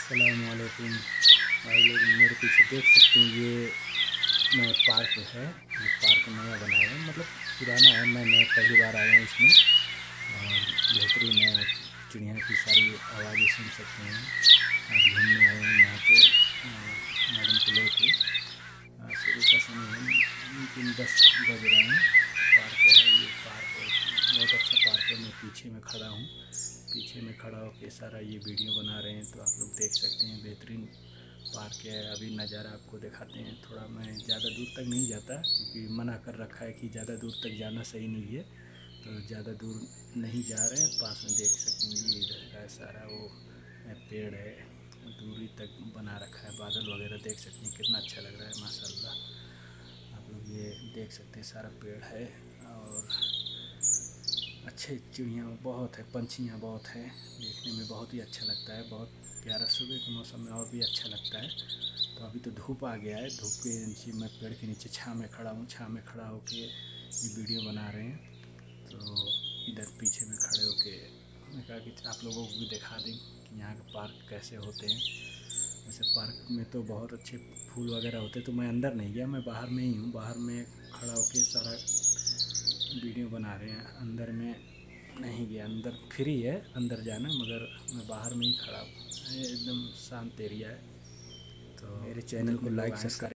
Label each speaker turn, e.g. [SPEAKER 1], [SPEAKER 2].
[SPEAKER 1] अस्सलामुअलैकुम भाई लोग, मेरे पीछे देख सकते हैं ये नया पार्क है। ये पार्क नया बनाया है, मतलब पुराना है। मैं नया पहली बार आया हूँ इसमें और बेहतरीन है। आप चिड़िया की सारी आवाज़ें सुन सकते हैं। आज घूमने आए हैं यहाँ पे मैडम को लेके। सुबह का समय है, 3:10 बज रहे हैं। पार्क है, ये पार्क बहुत अच्छा पार्क है। मैं पीछे में खड़ा हूँ, पीछे में खड़ा होकर सारा ये वीडियो बना रहे हैं, तो आप लोग देख सकते हैं। बेहतरीन पार्क है। अभी नज़ारा आपको दिखाते हैं। थोड़ा मैं ज़्यादा दूर तक नहीं जाता क्योंकि मना कर रखा है कि ज़्यादा दूर तक जाना सही नहीं है, तो ज़्यादा दूर नहीं जा रहे हैं। पास में देख सकते हैं, ये इधर का सारा वो पेड़ है, दूरी तक बना रखा है। बादल वगैरह देख सकते हैं, कितना अच्छा लग रहा है माशाल्लाह। आप लोग ये देख सकते हैं, सारा पेड़ है और अच्छे चिड़िया बहुत है, पंछियाँ बहुत है। देखने में बहुत ही अच्छा लगता है, बहुत प्यारा। सुबह के मौसम में और भी अच्छा लगता है। तो अभी तो धूप आ गया है, धूप के नीचे मैं पेड़ के नीचे छाँव में खड़ा हूँ। छाँव में खड़ा होके ये वीडियो बना रहे हैं। तो इधर पीछे में खड़े होके मैं कहा कि आप लोगों को भी दिखा दें कि यहाँ के पार्क कैसे होते हैं। वैसे पार्क में तो बहुत अच्छे फूल वगैरह होते, तो मैं अंदर नहीं गया, मैं बाहर में ही हूँ। बाहर में खड़ा होके सारा वीडियो बना रहे हैं। अंदर में नहीं गया, अंदर फ्री है अंदर जाना, मगर मैं बाहर में ही खड़ा हूँ। एकदम शांत एरिया है। तो मेरे चैनल को लाइक सब्सक्राइब